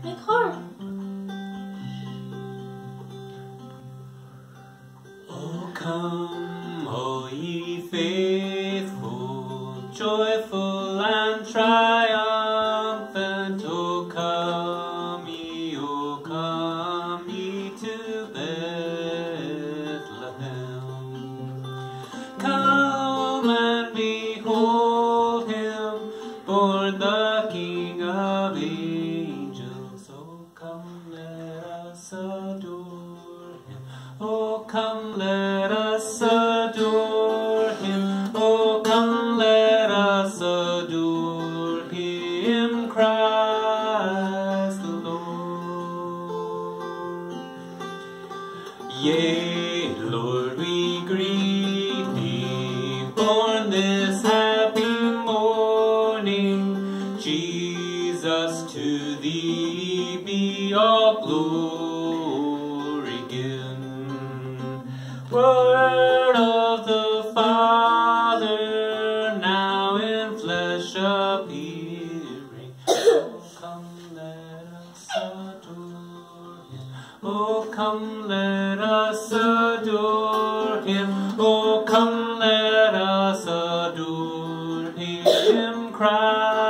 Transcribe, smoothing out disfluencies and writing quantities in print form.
Make heart. Oh, come, all ye faithful, joyful and triumphant. Oh, come ye to Bethlehem. Come and behold him, born the King of angels. Oh, come, let us adore him. Oh, come, let us adore him. Oh, come, let us adore him, Christ the Lord. Yea, Lord, we greet thee, born this happy morning. Jesus, to thee be all glory given. Word of the Father, now in flesh appearing. Oh, come, let us adore him. Oh, come, let us adore him. Oh, come, let us adore him, Christ.